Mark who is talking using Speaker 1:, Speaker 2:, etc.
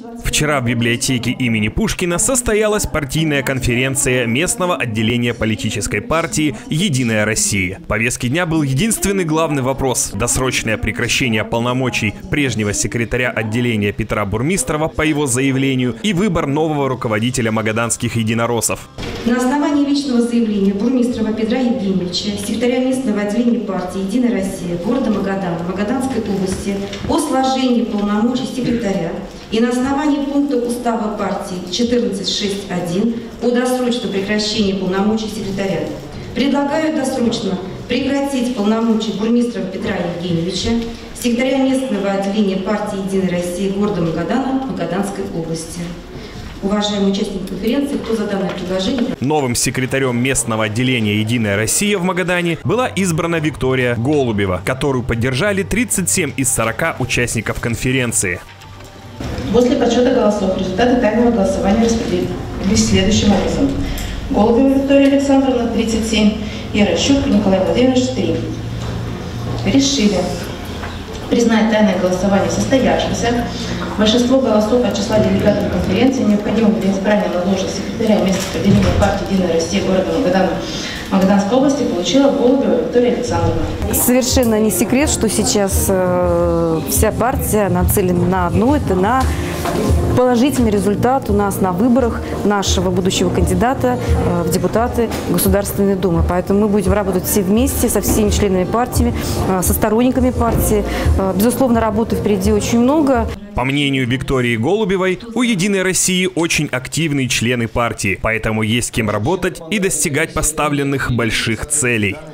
Speaker 1: Вчера в библиотеке имени Пушкина состоялась партийная конференция местного отделения политической партии «Единая Россия». В повестке дня был единственный главный вопрос – досрочное прекращение полномочий прежнего секретаря отделения Петра Бурмистрова по его заявлению и выбор нового руководителя магаданских единороссов.
Speaker 2: На основании личного заявления Бурмистрова Петра Евгеньевича, секретаря местного отделения партии «Единая Россия» города Магадана, Магаданской области, о сложении полномочий секретаря и на основании пункта устава партии 14.6.1 о досрочном прекращении полномочий секретаря предлагаю досрочно прекратить полномочия Бурмистрова Петра Евгеньевича, секретаря местного отделения партии «Единая Россия» города Магадана, Магаданской области. Уважаемые участники конференции, кто за данное предложение?
Speaker 1: Новым секретарем местного отделения «Единая Россия» в Магадане была избрана Виктория Голубева, которую поддержали 37 из 40 участников конференции.
Speaker 3: После подсчета голосов результаты тайного голосования распределились следующим образом. Голубева Виктория Александровна 37, Ярощук Николай Владимирович 3. Решили признать тайное голосование состоявшимся. Большинство голосов от числа делегатов конференции, необходимых для избрания на должность секретаря местного отделения партии «Единая Россия» города Магадана, Магаданской области, получила Голубева Виктория Александровна.
Speaker 4: Совершенно не секрет, что сейчас вся партия нацелена на одно – это на положительный результат у нас на выборах нашего будущего кандидата в депутаты Государственной Думы. Поэтому мы будем работать все вместе со всеми членами партии, со сторонниками партии. Безусловно, работы впереди очень много.
Speaker 1: По мнению Виктории Голубевой, у «Единой России» очень активные члены партии, поэтому есть с кем работать и достигать поставленных больших целей.